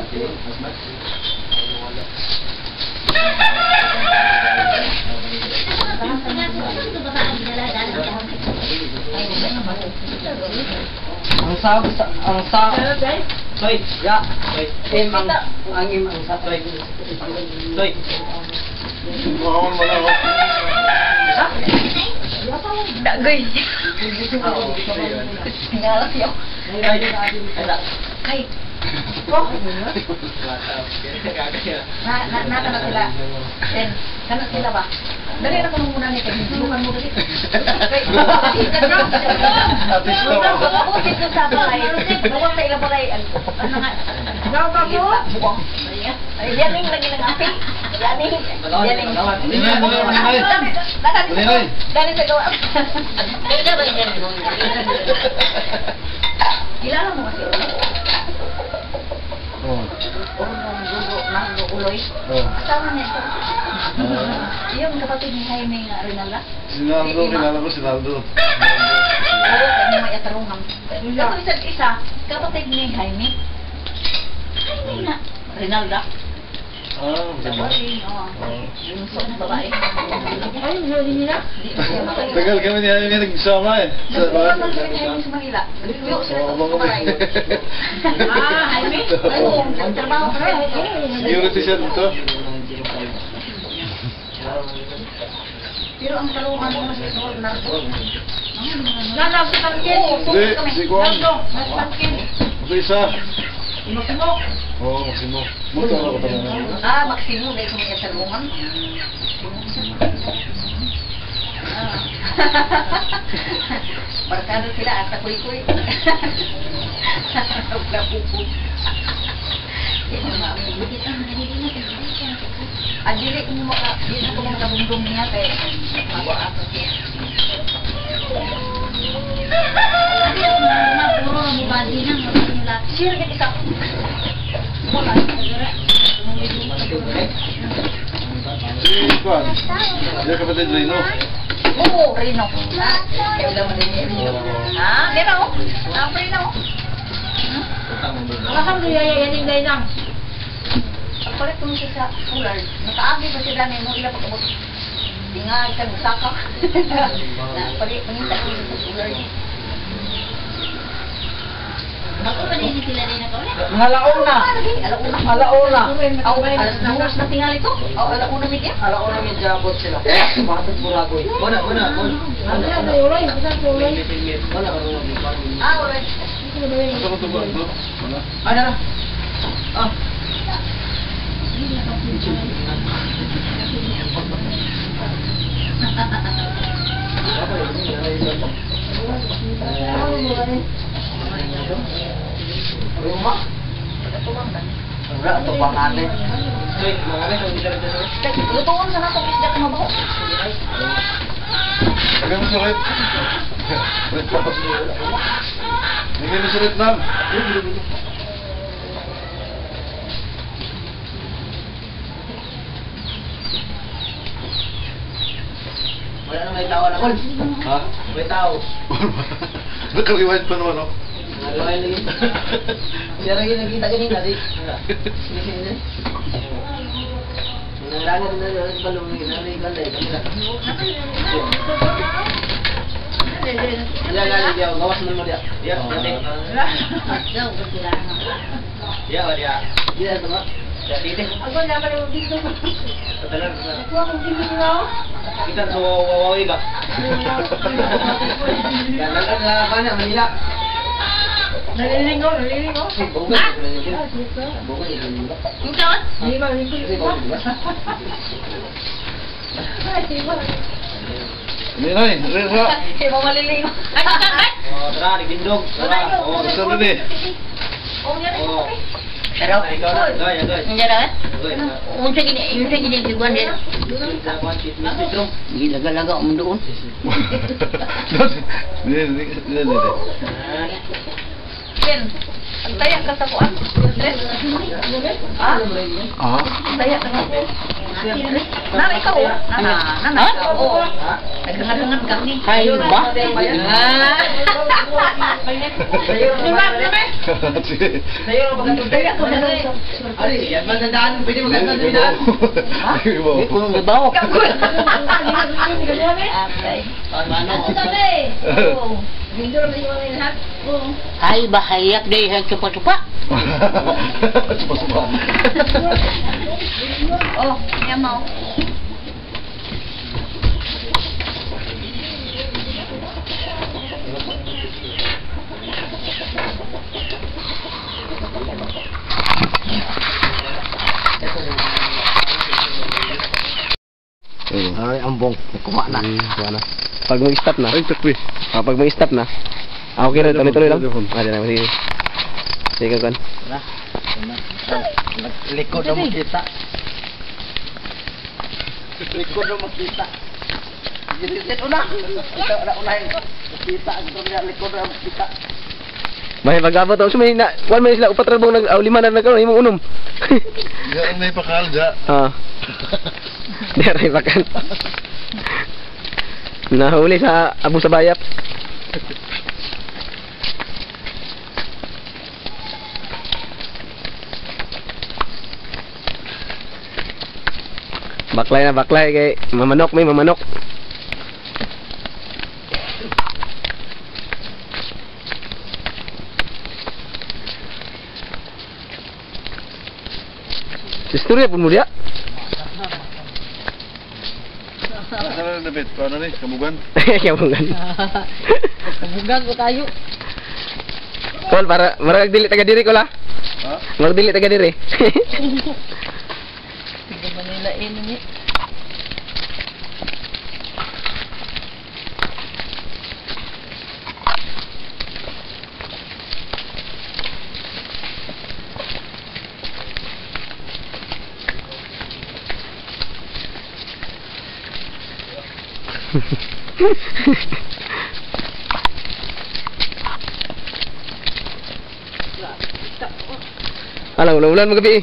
Soy, ya. Im ang im ang sa soy. Soy. Makawan mo na ako. Dagay. Ngalas yun. Kay. Nata na sila. Then, kana sila ba? Dali na kung muna nito. Hintukan mo dali. Atis na ako. Ako dito sa balay. Bawang sa ilang balay. Ano nga? Buwang. Yaning lagi ng api. Yaning. Dali sa gawa. Kilala mo kasi uloy. Kasama niya ito. Yung kapatid ni Jaime nga Rinalda. Sinaldo, kilala ko Sinaldo. Oo, kaya may atarunghang. Ito isa't isa, kapatid ni Jaime. Jaime nga Rinalda. Yung sok na babae. Ay, hindi nila. Tagal kami niya nagsama eh. Nagpunan lang kami Jaime sa Manila. Nagpuyo sila sa babae. Jaime? Nagtrabaho ka rin. Unity siya dito. Pero ang kalungan mo sa ito, narko. Nanap sa tangkin. Hindi, si Juan. Nasa tangkin. Ito isa. Masimo. Oo, Maximo. Muto ako talaga. Maximo, dahil kung may salungan. Barkada sila at takoy-koy. Napupo. Dili ko mo makabundong niya kaya mawa ako siya. Adi ako na puro ang bubadi ng mga nila. Siya rin isa. Wala. Si Juan. Dia kapatid Rino. Oo, Rino. Kaya udah madali. Dito ako. Rino. Alhamdulillah yaning dainang. Palit ko siya sa ular. Nakaagi pa sila na mo ila pag-abot. Tingay ka musaka. Palit panginta ko sa ular niya. Ako pa din sila din ako. Alauna. Alauna. Aw, alas duwas na tingali ko. Aw, alauna media. Alauna medya bot sila. Sumatot buragoy. Mana. Ano na ulay? Wala. Alright. Ito ko tubo. Wala. Ada. Rumah. Enggak tuh pangannya. Lutuan sana kung isda ka mabaho. Lagay mo sulit. Sulit pa. Lagay mo sulit lang. Wala na may tao na kol. Ha? May tao. Nakaliwad pa naman ako. Nagawa lagi. Siya lagi nakita kanina di. Sini. Nangangan na balong ni nanay balay kanila. Ya, gawas mo dia. Ya, nanti. Daw, sila na. Ya, dia. Dia sama. Jadi deh. Ako na pala dito. Betul. Ako ang dito na. Kita so wawawi ka. Ganun ka banyak Manila. Nalilingo. Bunga. Yung kawan? Hindi ba? Ini na eh. Risa. Hindi mo malilingo. Ay, kakak! Oh, tara, digindog. Tara. Oh, Gusto rin eh. Oh. Pero, Doy. hindi na unsa gini tiguan din. Gilaga-laga mo doon. Ini. Ken, ang taya ka sa kuan. Ha? Ah? Taya ka na ko. Nana ikaw. Nana ikaw. Oo. Naghangat-hangat ka ni. Hay ba? Sige. Sa'yo ang pagkatubig. Ali, yan ba nadaan? Pwede magkatubig. Ha? Hindi ko nang gabaw. Okay. Oo. Video na yung mga lahat. Oo. Ay, bahayak deh yang cepat-cepat. Supa-supa. Oh, yan mo. Ay, ambong. Kuha na. Kuha na. Pag mag-stop na. Ay, takbi. Pag mag-stop na. Okay na, tuloy-tuloy lang. Telephone. Di na, sige. Sige, kan. Likod na makita. Likod na makita. Jilisit una. Kita na unahin. Makita ang likod na makita. May pag-abot ako. Sumay na. One minute sila. Upat rabong lima na nagkaroon. Himong unom. Yan may pakal dya. Diyaray pakan. Nahuli sa Abu Sabayap. Baklay kay mamanok may mamanok. Istorya pun mo dia. Ano na David? Paano ni? Kamugan? Kamugan. Bugan ko tayo. Kol para marag dili taga diri ko la. Ha? Marag dili taga diri. Hindi Manila ini. Alang ulan-ulan magabi.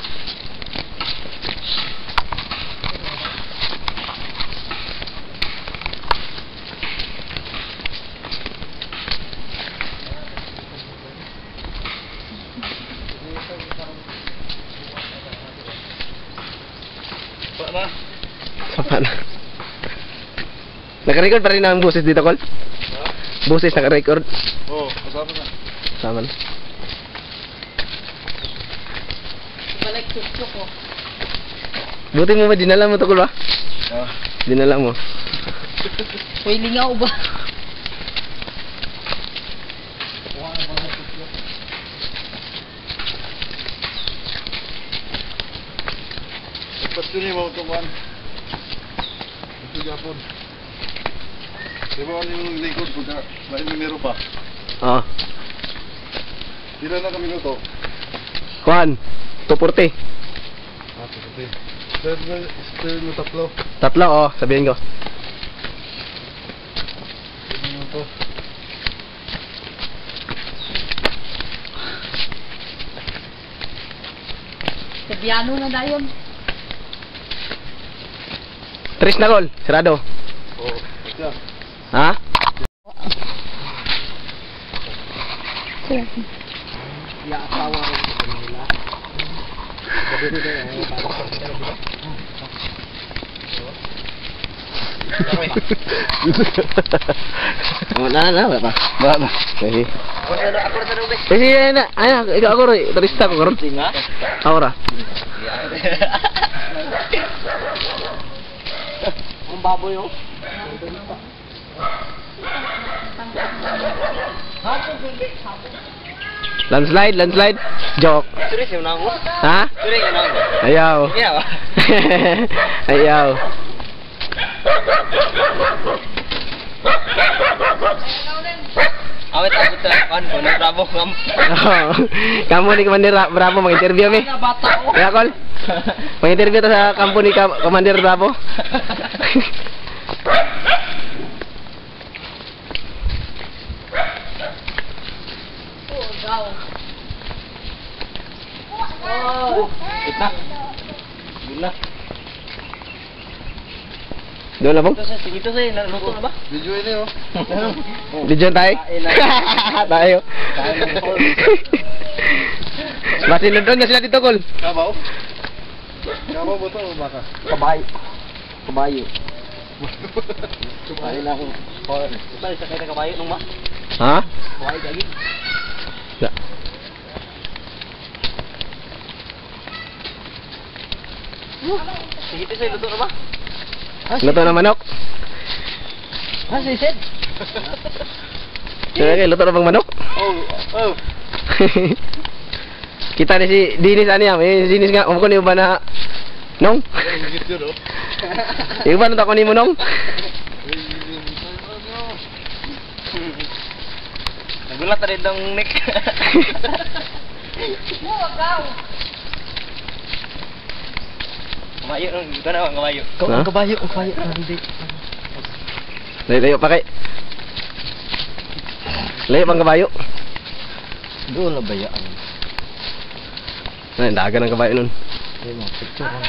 Pa na? Sapa na. Naka-record pa rin ang boses dito, Kol? Boses naka-record. Oo, kasama na. Sama na. Balik tutok ko. Buti mo ba, dinala mo to, Kol, ba? Ha? Dinala mo. Uy, lingaw ba? Dapat yun yung mga tuman. Ito Japon. Diba ano yung likod pagka may numero pa? Oo. Sila na kami to. Juan, 240. Ah, pagkati. Sir mo tatlo. Tatlo, oh, sabihin ko. Sino mo to? Sa piano na dayon. Tris na, Kol. Sarado. Oo. Siya. Ha? Ya, asawa ko sa nila. Wala pa. Wala. Sige. Ako na tanong, Sige, na. Ano, ikaw ako rin. Turista ko karon. Tinga? Ako ra. Ang baboy, oh. Landslide. Joke. Serius yung nako? Ha? Serius yung nako? Ayaw. Iya, ba? Ayaw. Awet ako telepon ko, nagrabo ngam. Oh, kamu ni Komandir Bravo mag-interview mi. Bata ko. Ya, Kol. Mag-interview ta sa kampo ni Komandir Bravo. Oh, kita. Gila. Doon na bong? Ito sa'yo, naluto na ba? Video ini oh. Diyan tayo. Tayo. Masih doon na sila dito, Kol. Kabaw? Kabaw ba ito o baka? Kabayo. Kabayo. Kabayo na ako. Balik sa kaya kabayo nung ma. Ha? Kabayo lagi. Ya. Sige, ito sa'yo, luto na ba? Luto na manok. Ah, sisid. Sige, luto na bang manok? Oh. Kita ni si Dinis ani ya, Dinis nga ko ni ba na nong? Higit yun oh. Iba na ko ni mo nong. Nagulat na rin ng neck. Kabayo, ito na ang kabayo. Ha? Kabayo. Hindi. Layo pa kay. Layo pang kabayo. Doon na bayaan. Ay, daga ng kabayo nun. Ayun mo, picture ko.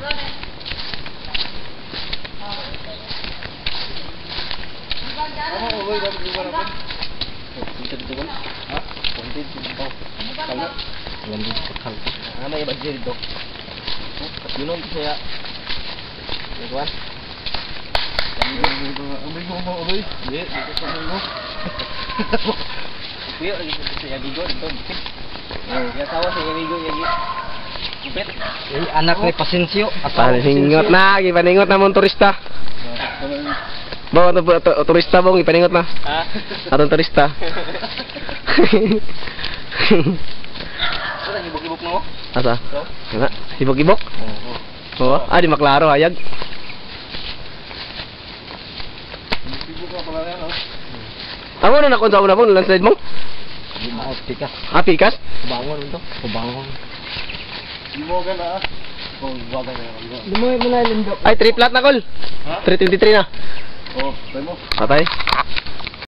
Dito ba? Ha? Wanted dito. Kalo. Wanted sa kalo. Ano yung budget dito? Yun ang saya. Ikuan. Ang bigo mo uloy. Hindi, dito sa bigo. Kuya, lagi sa saya bigo dito. Ya tawa sa bigo lagi. Kupit. Anak ni Pasensyo. Paningot na, ipaningot na mong turista. Bawa to turista bong ipaningot na. Ha? Atong turista. Ano hibok-hibok mo? Asa? Nga, hibok-hibok. Oo. Di maklaro hayag. Bigo ka pala yan oh. Amo na nakon sa una mo landslide mo? Pikas. Pikas? Kubangon ito. Kubangon. Di mo ka na ah. Oh, wagan na ako. Lumuhay mo na lindok. Ay, 3 flat na, Kol. Ha? 323 na. Oh, tayo mo. Patay.